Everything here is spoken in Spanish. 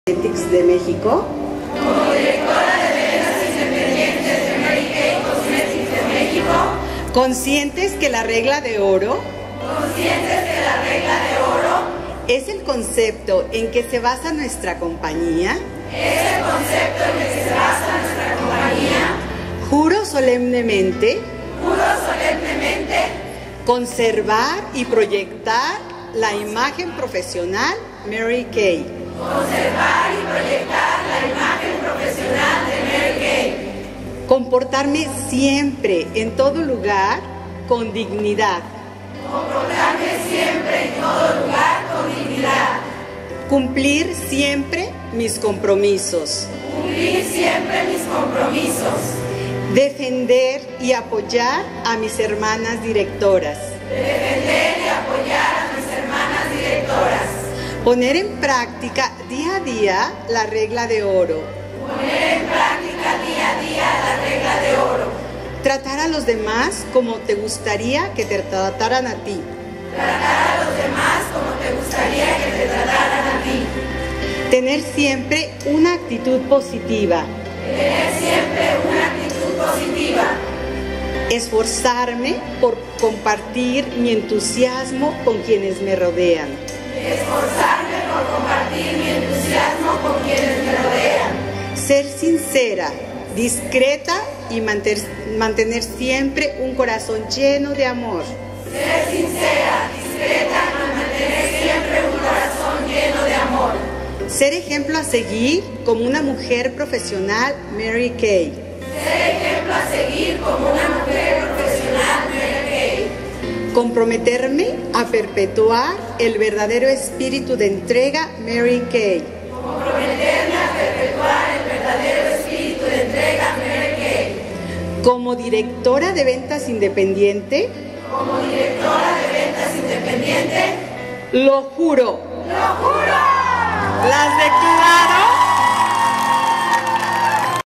de México. Como directora de ventas independientes de Mary Kay Cosmetics de México. Conscientes que la regla de oro. Es el concepto en que se basa nuestra compañía. Juro solemnemente. Conservar y proyectar la imagen profesional Mary Kay. Comportarme siempre, en todo lugar, con dignidad. Cumplir siempre mis compromisos. Defender y apoyar a mis hermanas directoras. Poner en práctica día a día la regla de oro. Tratar a los demás como te gustaría que te trataran a ti. Tener siempre una actitud positiva. Esforzarme por compartir mi entusiasmo con quienes me rodean. Ser sincera, discreta y mantener siempre un corazón lleno de amor. Ser ejemplo a seguir como una mujer profesional Mary Kay. Comprometerme a perpetuar el verdadero espíritu de entrega Mary Kay. Como directora de ventas independiente. Lo juro. Las declaro